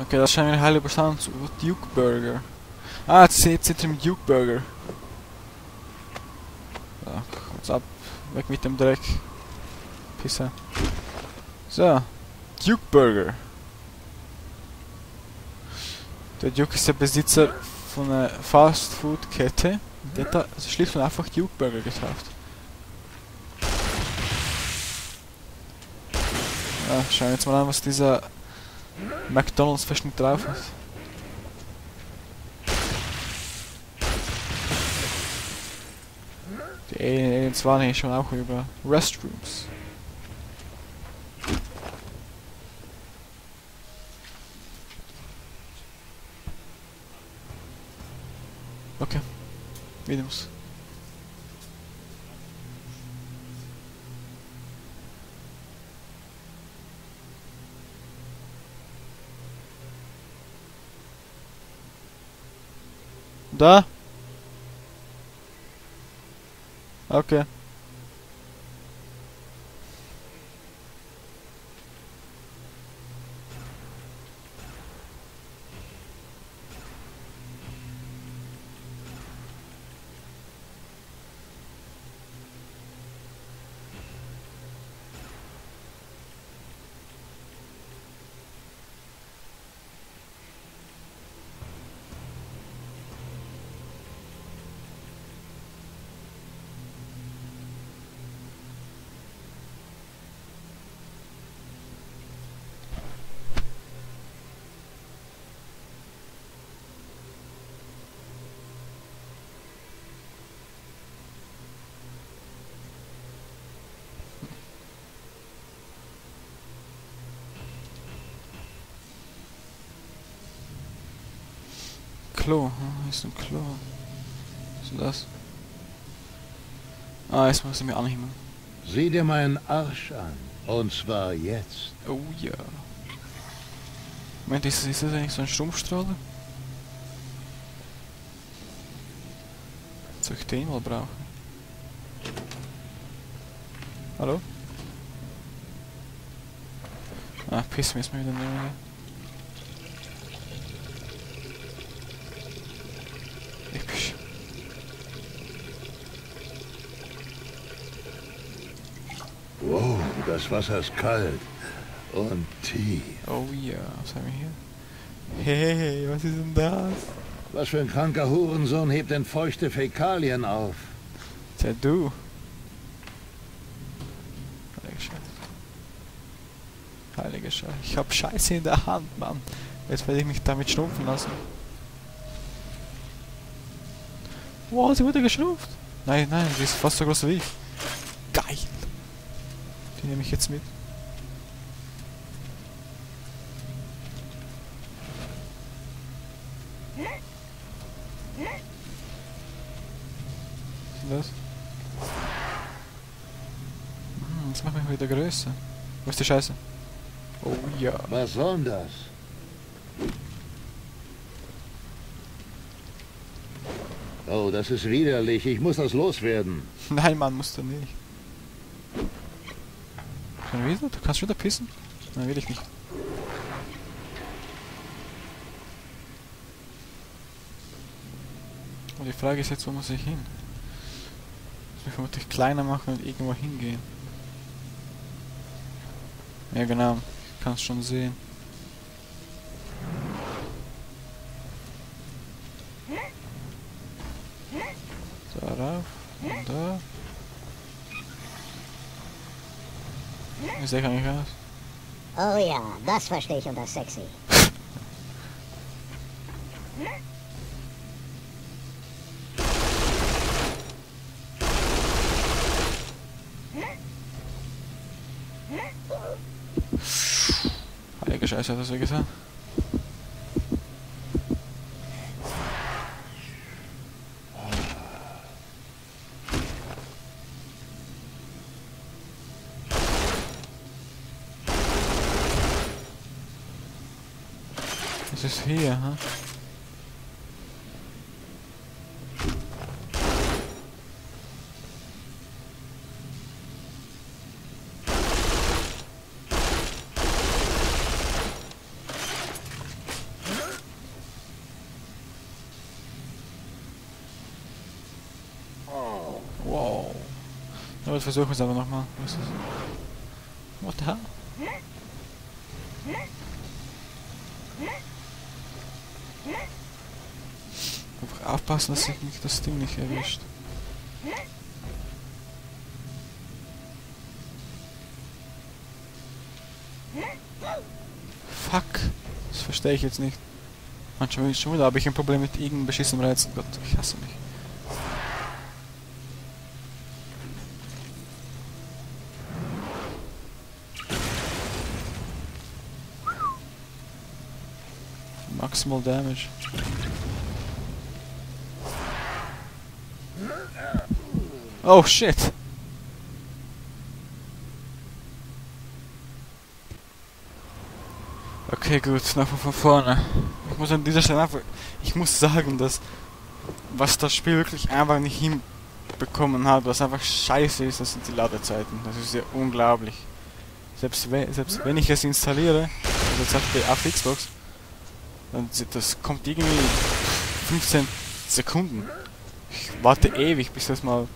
Okay, das scheint mir eine heile Bestand zu. Duke Burger. Ah, jetzt sind wir im Duke Burger. So, kurz ab. Weg mit dem Dreck. Pisse. So. Duke Burger. Der Duke ist der Besitzer von einer Fast-Food-Kette. Der hat da schlicht und einfach Duke Burger getauft. Ja, schauen wir jetzt mal an, was dieser McDonalds-Verschnitt drauf hat. Die Aliens waren hier schon auch über Restrooms. Okay, Videos. Da? Okay. Klo, hier ist ein Klo. Was ist das? Ah, jetzt muss ich mir anheben. Sieh dir meinen Arsch an. Und zwar jetzt. Oh ja. Moment, ist das eigentlich so ein Strumpfstrahler? Soll ich den mal brauchen? Hallo? Ah, piss mir jetzt mal wieder nehmen. Episch. Wow, das Wasser ist kalt. Und tief. Oh ja, was haben wir hier? Hey, was ist denn das? Was für ein kranker Hurensohn hebt denn feuchte Fäkalien auf? Tja, du. Heilige Scheiße. Heilige Scheiße. Ich hab Scheiße in der Hand, Mann. Jetzt werde ich mich damit schrumpfen lassen. Wow, sie wurde geschrumpft. Nein, nein, die ist fast so groß wie ich. Geil. Die nehme ich jetzt mit. Was ist das? Das macht mich wieder größer. Wo ist die Scheiße? Oh ja. Was soll denn das? Oh, das ist widerlich. Ich muss das loswerden. Nein, Mann, musst du nicht. Schon wieder? Du kannst wieder pissen? Nein, will ich nicht. Und die Frage ist jetzt, wo muss ich hin? Ich muss mich vermutlich kleiner machen und irgendwo hingehen. Ja genau, ich kann es schon sehen. Darauf und da. Wie sehe ich eigentlich aus? Oh ja, das verstehe ich unter sexy. Heilige Scheiße, hat das so getan? Was ist hier, ha? Oder versuchen wir es aber nochmal. Was ist das? What the hell? Einfach aufpassen, dass sich nicht das Ding nicht erwischt. Fuck. Das verstehe ich jetzt nicht. Manchmal schon wieder habe ich ein Problem mit irgendeinem beschissenen Rätsel. Gott, ich hasse mich. Maximal Damage. Oh shit! Okay, gut, nochmal von vorne. Ich muss an dieser Stelle einfach... Ich muss sagen, dass... Was das Spiel wirklich einfach nicht hinbekommen hat, was einfach scheiße ist, das sind die Ladezeiten. Das ist ja unglaublich. Selbst wenn ich es installiere, also jetzt auf Xbox, dann das kommt irgendwie 15 Sekunden. Ich warte ewig, bis das mal...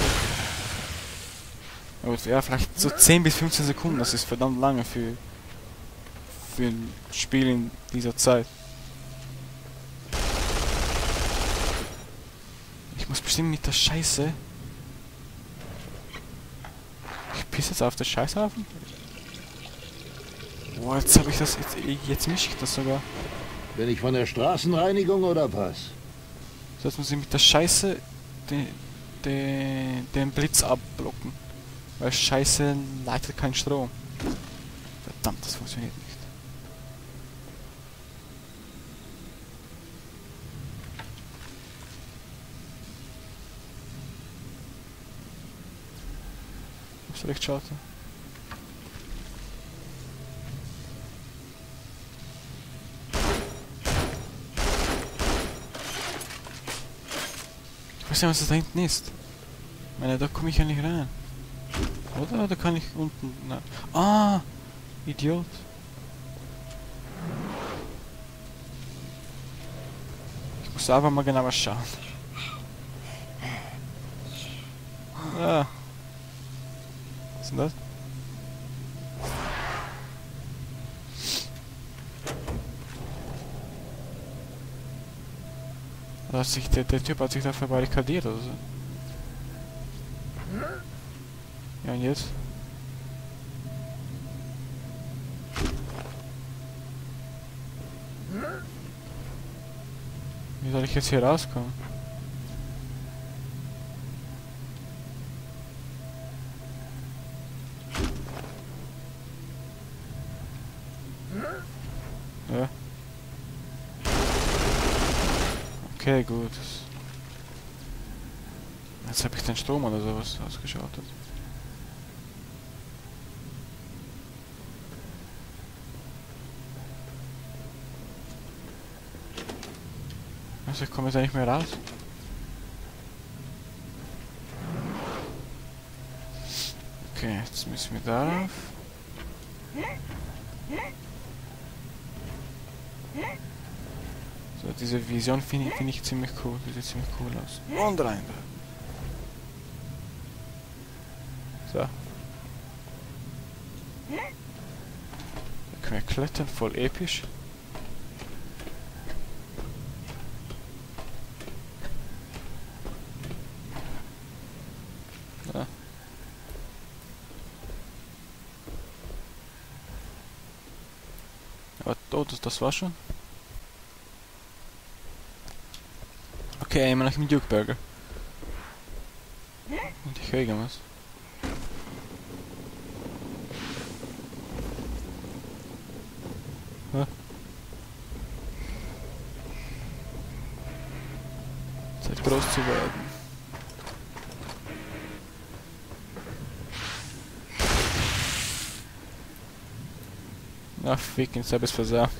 Ja, vielleicht so 10 bis 15 Sekunden, das ist verdammt lange für ein Spiel in dieser Zeit. Ich muss bestimmt mit der Scheiße... Ich pisse jetzt auf der Scheißhaufen? Boah, jetzt habe ich das... Jetzt mische ich das sogar. Bin ich von der Straßenreinigung oder was? So, jetzt muss ich mit der Scheiße den Blitz abblocken. Weil Scheiße leitet keinen Strom. Verdammt, das funktioniert nicht. Das ist recht schade. Ich weiß nicht, was das da hinten ist. Ich meine, da komme ich ja nicht rein. Oder? Da kann ich unten... Nein. Ah! Idiot. Ich muss aber mal genauer schauen. Ah. Was ist denn das? Da hat sich der Typ hat sich da verbarrikadiert oder so. Ja, und jetzt? Wie soll ich jetzt hier rauskommen? Ja. Okay, gut. Jetzt habe ich den Strom oder sowas ausgeschaltet. Also ich komme jetzt nicht mehr raus. Okay, jetzt müssen wir darauf. So, diese Vision finde ich ziemlich cool. Die sieht ziemlich cool aus. Und rein da. So. Da können wir klettern, voll episch. Ja. Aber, oh, das war schon. Okay, immer noch im Duke Burger. Und ich höre irgendwas. Ja. Zeit groß zu werden. Ach, fick, jetzt hab ich's versagt.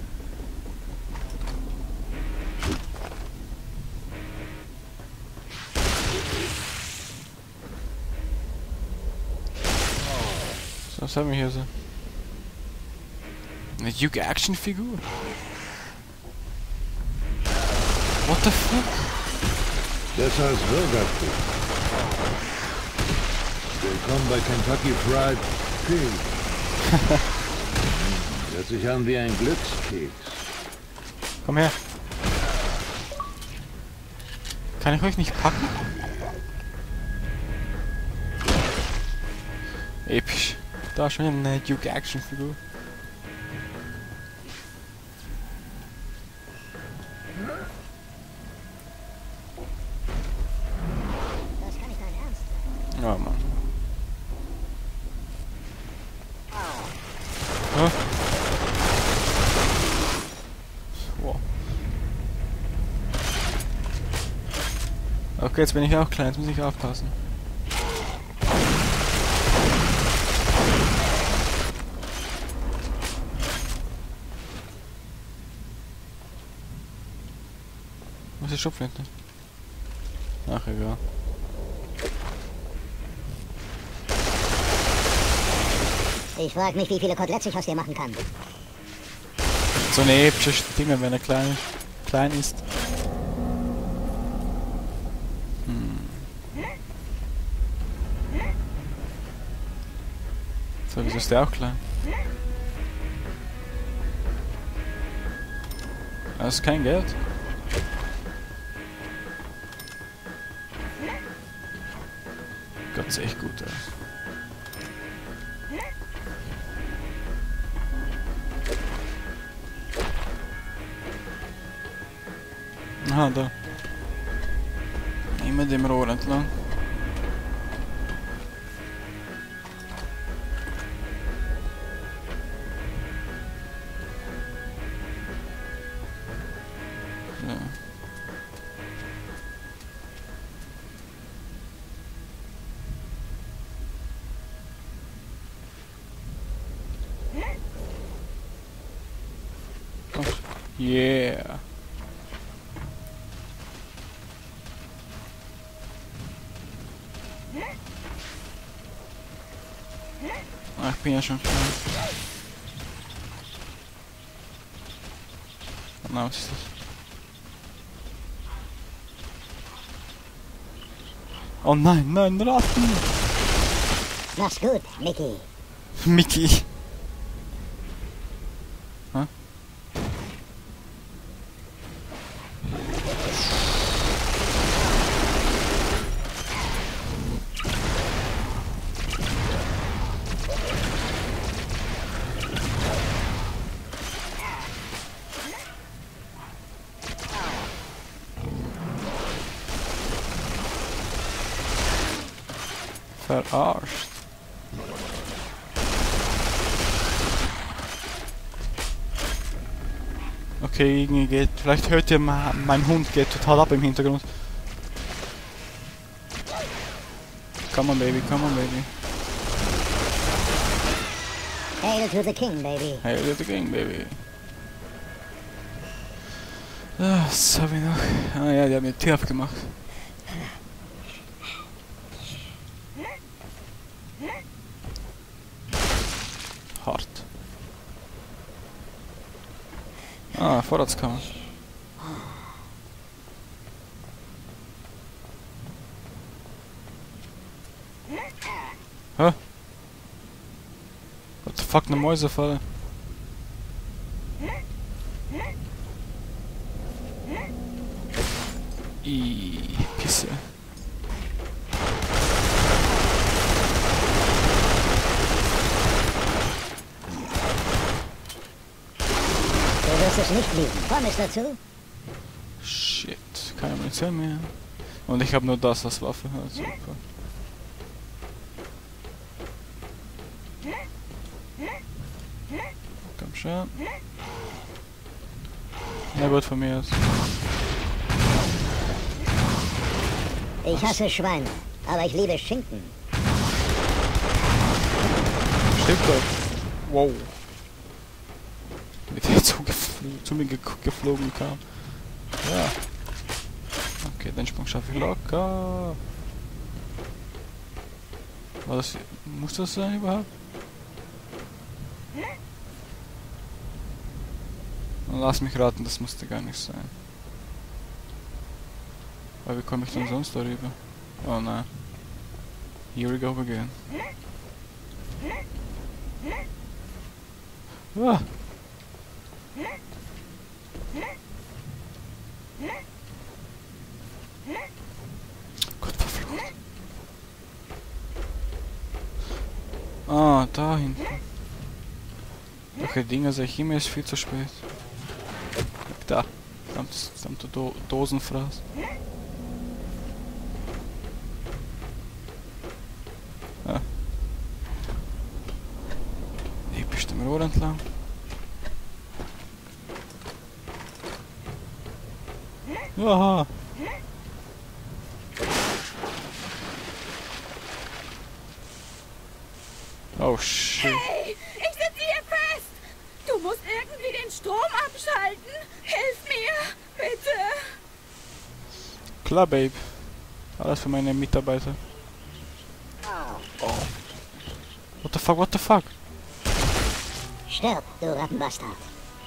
So, was haben wir hier so? Eine Duke Action Figur? What the fuck? Besser als Bürgerkrieg. Willkommen bei Kentucky Fried Pig. Hört sich an wie ein Glückskeks. Komm her. Kann ich euch nicht packen? Episch. Da schon eine Duke Action Figur. Das kann nicht dein Ernst sein. Ja, Mann. Ja. Wow. Okay, jetzt bin ich auch klein, jetzt muss ich aufpassen. Was ist die Schrotflinte? Ach, egal. Ich frage mich, wie viele Koteletts ich aus dir machen kann. So eine epische Stimme, wenn er klein ist. So, wieso ist der auch klein? Das ist kein Geld. Gott, sieht echt gut aus. Aha, da. Immer dem Rohr entlang. Ja. Oh, yeah. Ach, ich bin ja schon klar. Na, was ist das? Oh nein, nein, Ratten! Mach's gut, Mickey. Mickey. Hä? Verarscht. Okay, irgendwie geht. Vielleicht hört ihr mein Hund geht total ab im Hintergrund. Come on, baby, come on, baby. Hail to the king, baby. Hey, you're the king, baby. Ah, was hab ich noch? Ah ja, die haben mir Tür aufgemacht. Hart. Ah, Vorratskammer. Hä? What the fuck, eine Mäusefalle. Pisse. Du wirst es nicht lieben. Komm es dazu? Shit, keine Munition mehr. Und ich habe nur das als Waffe. Also, super. Komm schon. Na gut, von mir aus. Ich hasse Schweine, aber ich liebe Schinken. Stimmt doch. Wow. Mit der zu mir geflogen kam. Ja. Okay, den Sprung schaffe ich locker. War das... Muss das sein überhaupt? Lass mich raten, das musste gar nicht sein. Aber wie komme ich denn sonst darüber? Oh nein. Here we go again. Ah. Gott verflucht. Ah, da hinten. Welche Dinger sehe ich immer, ist viel zu spät. Da. Verdammte Dosenfraß. Ah. Episch dem Rohr entlang. Aha. Oh shit. Hey, ich sitze hier fest! Du musst irgendwie den Strom abschalten! Hilf mir, bitte! Klar, Babe. Alles für meine Mitarbeiter. Oh. What the fuck, what the fuck? Stirb, du Rattenbastard.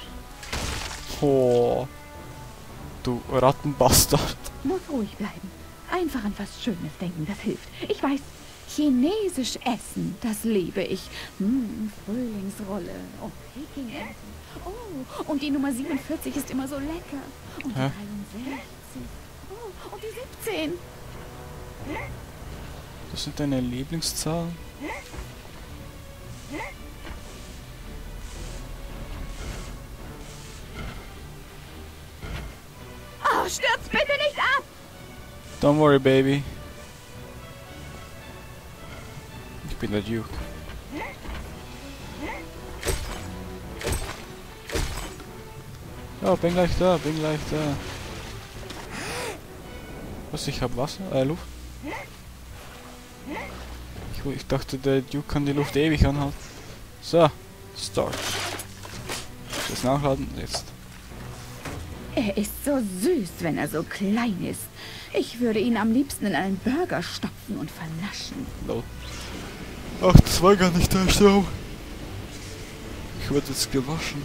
Oh. Du Rattenbastard. Muss ruhig bleiben. Einfach an was Schönes denken, das hilft. Ich weiß, chinesisch essen, das liebe ich. Frühlingsrolle. Oh, Pekingenten. Oh, und die Nummer 47 ist immer so lecker. Und die Hä? 63. Oh, und die 17. Das sind deine Lieblingszahlen? Oh, stürz bitte nicht ab! Don't worry, baby. Ich bin der Duke. Ja, bin gleich da, bin gleich da. Was, ich hab Wasser? Luft? Ich dachte, der Duke kann die Luft ewig anhalten. So, Start. Das Nachladen, jetzt. Er ist so süß, wenn er so klein ist. Ich würde ihn am liebsten in einen Burger stopfen und vernaschen. Laut. Ach, das war gar nicht der Strom. Ich werde jetzt gewaschen.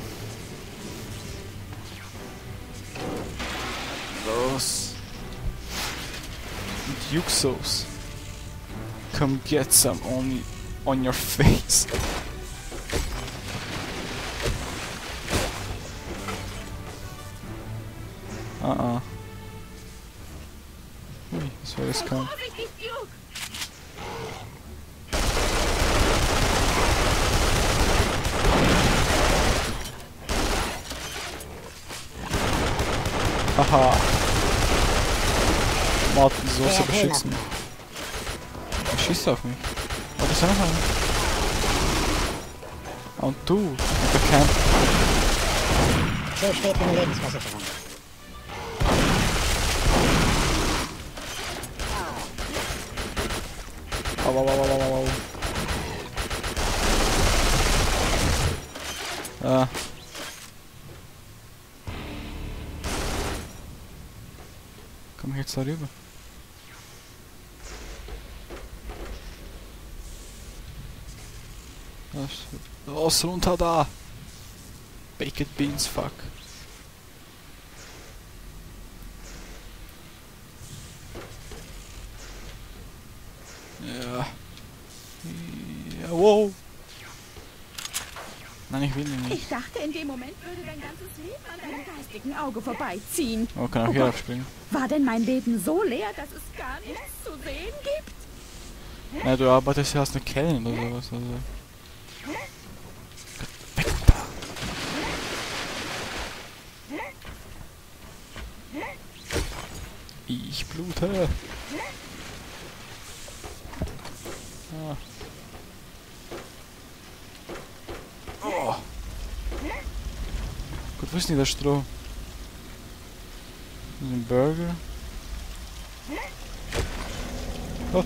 Los. Duke Sauce. Come get some on your face. Ui, das war riskant. Vorsichtig, Duke! Haha. Tomatensoße beschützen. Er schießt auf mich. Oh, das ist ja noch einer. Und du, mit der Camp. So steht meine Lebensversicherung. Au, au, au, au, au, au. Ah. Komm ich jetzt da rüber? Los, runter da! Baked Beans, fuck. Ja. Ja, wow. Nein, ich will ihn nicht. Ich dachte, in dem Moment würde dein ganzes Leben an deinem geistigen Auge vorbeiziehen. Oh, kann auch hier Gott. abspringen. War denn mein Leben so leer, dass es gar nichts zu sehen gibt? Ja, du arbeitest ja als eine Kellnerin oder sowas. Also. Weg da. Ich blute. Ah. Oh. Gut, wo ist denn der Stroh? Ein Burger. Oh.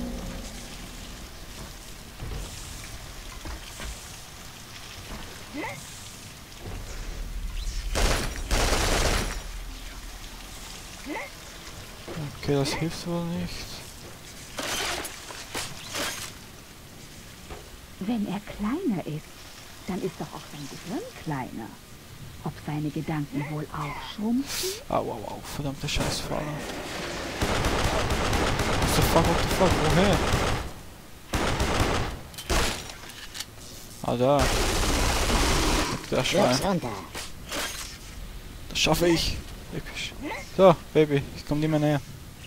Okay, das hilft wohl nicht. Wenn er kleiner ist, dann ist doch auch sein Gehirn kleiner. Ob seine Gedanken wohl auch schrumpfen? Au, au, au, verdammte Scheißfahrer. What the fuck, woher? Ah, da. Der Schwein. Flugs runter. Das schaffe ich. Episch. So, Baby, ich komme nicht mehr näher.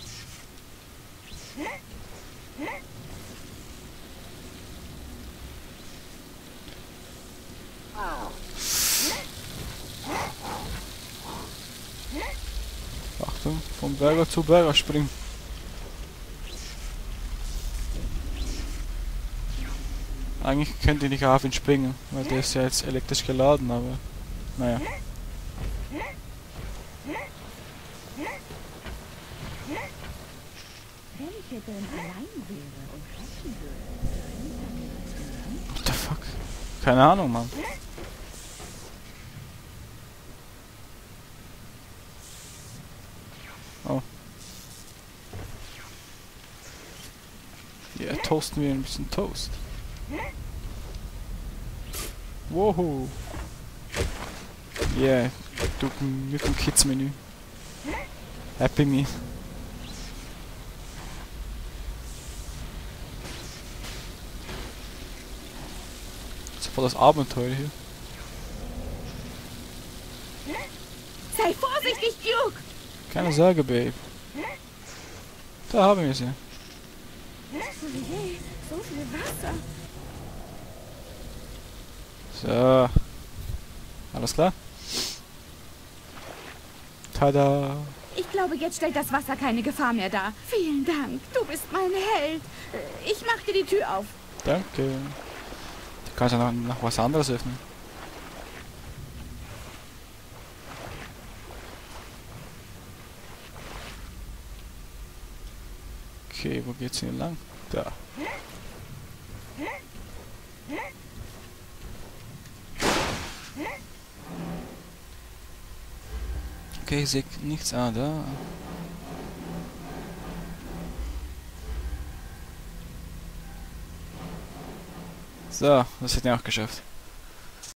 Achtung, vom Berger zu Berger springen. Eigentlich könnte ich nicht auf ihn springen, weil der ist ja jetzt elektrisch geladen, aber naja. Wenn ich jetzt allein wäre und schaffen würde. What the fuck? Keine Ahnung, Mann. Oh. Ja, toasten wir ein bisschen Toast. Wow. Yeah, du mit dem Kids-Menü. Happy Meal. Das ist voll das Abenteuer hier. Sei vorsichtig, Duke! Keine Sorge, Babe. Da haben wir sie. Hey, so viel Wasser. So. Alles klar? Tada! Ich glaube, jetzt stellt das Wasser keine Gefahr mehr dar. Vielen Dank, du bist mein Held. Ich mach dir die Tür auf. Danke. Du kannst ja noch was anderes öffnen. Okay, wo geht's hier lang? Da. Okay, ich sehe nichts. Ah, da. So, das hätten wir auch geschafft.